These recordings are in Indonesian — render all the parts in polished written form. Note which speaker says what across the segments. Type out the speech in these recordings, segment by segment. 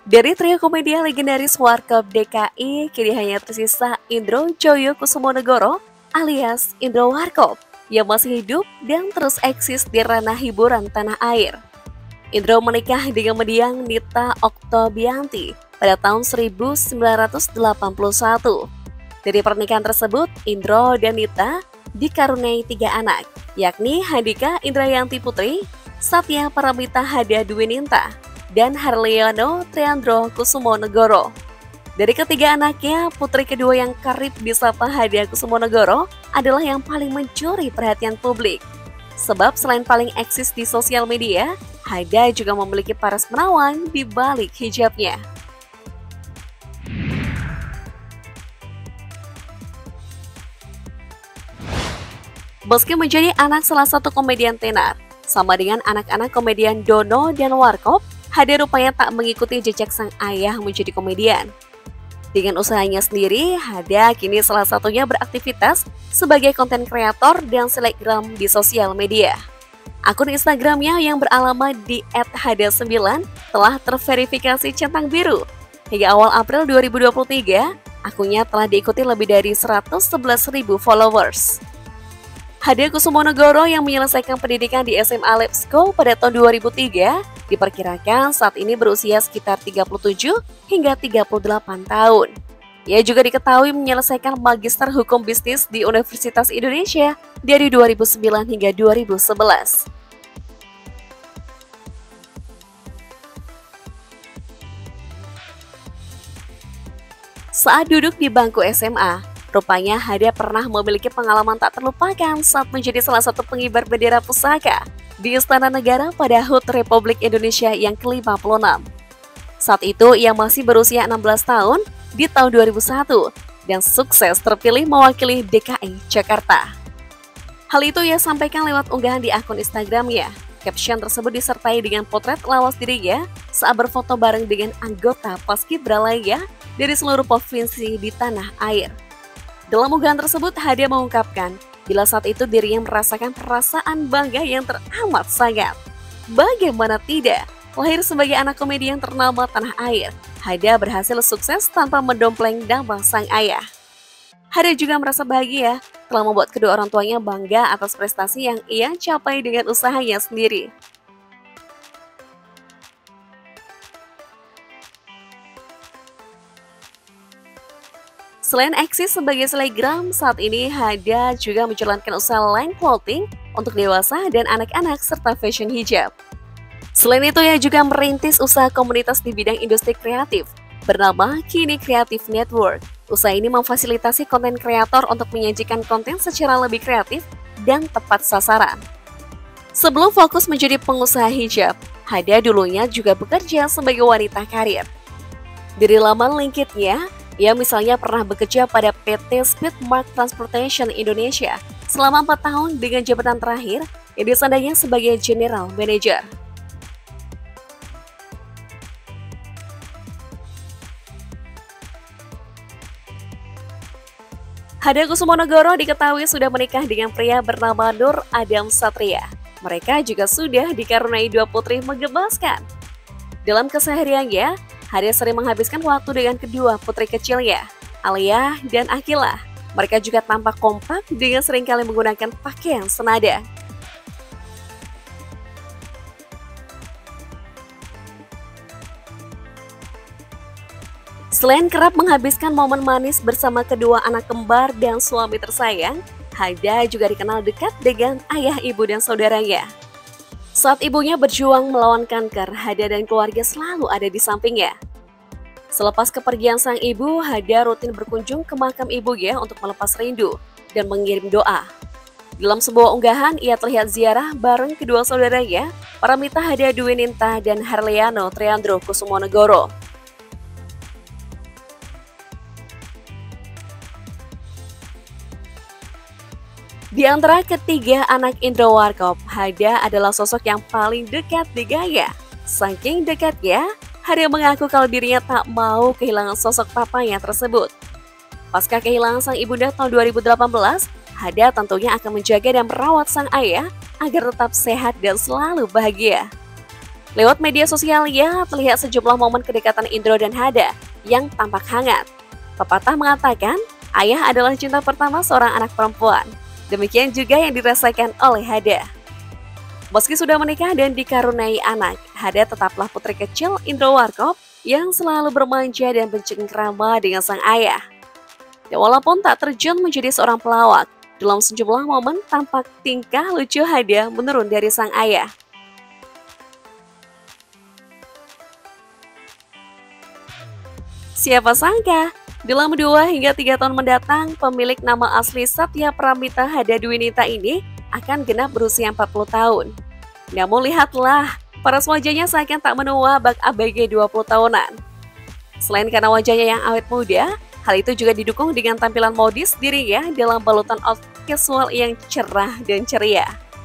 Speaker 1: Dari trio komedian legendaris Warkop DKI, kini hanya tersisa Indro Joyo Kusumonegoro alias Indro Warkop yang masih hidup dan terus eksis di ranah hiburan tanah air. Indro menikah dengan mendiang Nita Oktobianti pada tahun 1981. Dari pernikahan tersebut, Indro dan Nita dikaruniai 3 anak, yakni Handika Indrayanti Putri, Satya Paramita Hadia Dwininta, dan Harliono Triandro Kusumonegoro. Dari ketiga anaknya, putri kedua yang kerap disapa Hadia Kusumonegoro adalah yang paling mencuri perhatian publik. Sebab selain paling eksis di sosial media, Hadia juga memiliki paras menawan di balik hijabnya. Meski menjadi anak salah satu komedian tenar, sama dengan anak-anak komedian Dono dan Warkop, Hadia rupanya tak mengikuti jejak sang ayah menjadi komedian. Dengan usahanya sendiri, Hadia kini salah satunya beraktivitas sebagai konten kreator dan selebgram di sosial media. Akun Instagramnya yang beralamat di @hadia9 telah terverifikasi centang biru. Hingga awal April 2023, akunnya telah diikuti lebih dari 111.000 followers. Hadia Kusumonegoro yang menyelesaikan pendidikan di SMA Lab School pada tahun 2003 diperkirakan saat ini berusia sekitar 37 hingga 38 tahun. Ia juga diketahui menyelesaikan Magister Hukum Bisnis di Universitas Indonesia dari 2009 hingga 2011. Saat duduk di bangku SMA, rupanya Hadia pernah memiliki pengalaman tak terlupakan saat menjadi salah satu pengibar bendera pusaka di Istana Negara pada HUT Republik Indonesia yang ke-56. Saat itu ia masih berusia 16 tahun di tahun 2001 dan sukses terpilih mewakili DKI Jakarta. Hal itu ia sampaikan lewat unggahan di akun Instagramnya. Caption tersebut disertai dengan potret lawas dirinya saat berfoto bareng dengan anggota Paskibra lainnya dari seluruh provinsi di tanah air. Dalam unggahan tersebut, Hadia mengungkapkan bila saat itu dirinya merasakan perasaan bangga yang teramat sangat. Bagaimana tidak? Lahir sebagai anak komedi yang ternama tanah air, Hadia berhasil sukses tanpa mendompleng nama sang ayah. Hadia juga merasa bahagia telah membuat kedua orang tuanya bangga atas prestasi yang ia capai dengan usahanya sendiri. Selain eksis sebagai selebgram, saat ini Hadia juga menjalankan usaha line clothing untuk dewasa dan anak-anak serta fashion hijab. Selain itu, ia juga merintis usaha komunitas di bidang industri kreatif bernama Kini Creative Network. Usaha ini memfasilitasi konten kreator untuk menyajikan konten secara lebih kreatif dan tepat sasaran. Sebelum fokus menjadi pengusaha hijab, Hadia dulunya juga bekerja sebagai wanita karir. Dari laman LinkedIn-nya, ia misalnya pernah bekerja pada PT Speedmark Transportation Indonesia selama 4 tahun dengan jabatan terakhir yang disandangnya sebagai General Manager. Hadia Kusumonegoro diketahui sudah menikah dengan pria bernama Nur Adam Satria. Mereka juga sudah dikaruniai 2 putri menggemaskan. Dalam kesehariannya, Hadia sering menghabiskan waktu dengan kedua putri kecilnya, Alia dan Akila. Mereka juga tampak kompak dengan seringkali menggunakan pakaian senada. Selain kerap menghabiskan momen manis bersama kedua anak kembar dan suami tersayang, Hadia juga dikenal dekat dengan ayah, ibu, dan saudaranya. Saat ibunya berjuang melawan kanker, Hadia dan keluarga selalu ada di sampingnya. Selepas kepergian sang ibu, Hadia rutin berkunjung ke makam ibunya untuk melepas rindu dan mengirim doa. Dalam sebuah unggahan, ia terlihat ziarah bareng kedua saudaranya, Paramita Hadia Dwininta dan Harliono Triandro Kusumonegoro. Di antara ketiga anak Indro Warkop, Hadia adalah sosok yang paling dekat di gaya. Saking dekatnya, Hadia mengaku kalau dirinya tak mau kehilangan sosok papanya tersebut. Pasca kehilangan sang ibunda tahun 2018, Hadia tentunya akan menjaga dan merawat sang ayah agar tetap sehat dan selalu bahagia. Lewat media sosialnya, terlihat sejumlah momen kedekatan Indro dan Hada yang tampak hangat. Pepatah mengatakan, ayah adalah cinta pertama seorang anak perempuan. Demikian juga yang dirasakan oleh Hada. Meski sudah menikah dan dikaruniai anak, Hada tetaplah putri kecil Indro Warkop yang selalu bermanja dan bercengkrama dengan sang ayah. Dan walaupun tak terjun menjadi seorang pelawak, dalam sejumlah momen tampak tingkah lucu Hada menurun dari sang ayah. Siapa sangka, dalam 2 hingga 3 tahun mendatang, pemilik nama asli Satya Pramita Hada Dwinita ini akan genap berusia 40 tahun. Namun lihatlah, paras wajahnya seakan tak menua bak ABG 20 tahunan. Selain karena wajahnya yang awet muda, hal itu juga didukung dengan tampilan modis dirinya dalam balutan outfit casual yang cerah dan ceria.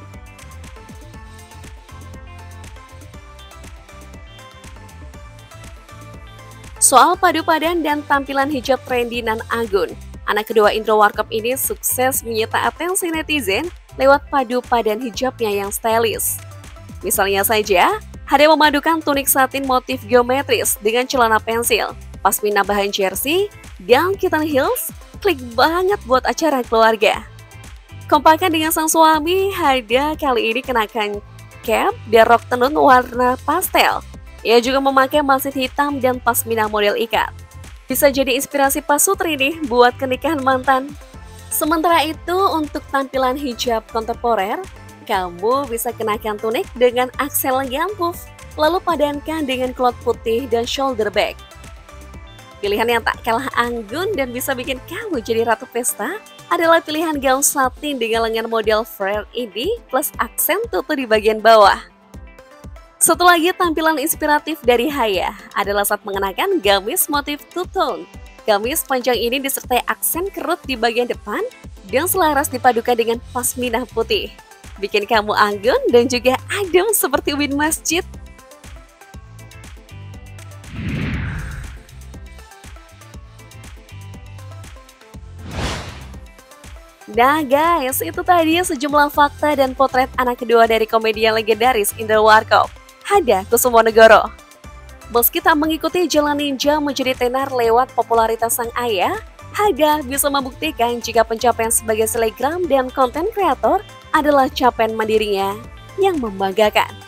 Speaker 1: Soal padu padan dan tampilan hijab trendy Nan Agun, anak kedua Indro Warkop ini sukses menyita atensi netizen lewat padu padan hijabnya yang stylish. Misalnya saja, Hada memadukan tunik satin motif geometris dengan celana pensil, pasmina bahan jersey, dan kitten heels, klik banget buat acara keluarga. Kompakan dengan sang suami, Hada kali ini kenakan cap dan rok tenun warna pastel. Ia juga memakai masid hitam dan pasmina model ikat. Bisa jadi inspirasi Pak Sutri nih buat kenikahan mantan. Sementara itu, untuk tampilan hijab kontemporer, kamu bisa kenakan tunik dengan aksel lengan puff, lalu padankan dengan klot putih dan shoulder bag. Pilihan yang tak kalah anggun dan bisa bikin kamu jadi ratu pesta adalah pilihan gaun satin dengan lengan model flare ini plus aksen tutu di bagian bawah. Satu lagi tampilan inspiratif dari Haya adalah saat mengenakan gamis motif two-tone. Gamis panjang ini disertai aksen kerut di bagian depan dan selaras dipadukan dengan pasmina putih. Bikin kamu anggun dan juga adem seperti ubin masjid. Nah guys, itu tadi sejumlah fakta dan potret anak kedua dari komedian legendaris Indro Warkop, Hada Kusumonegoro. Meski tak mengikuti jalan ninja menjadi tenar lewat popularitas sang ayah, Hada bisa membuktikan jika pencapaian sebagai selebgram dan konten kreator adalah capaian mandirinya yang membanggakan.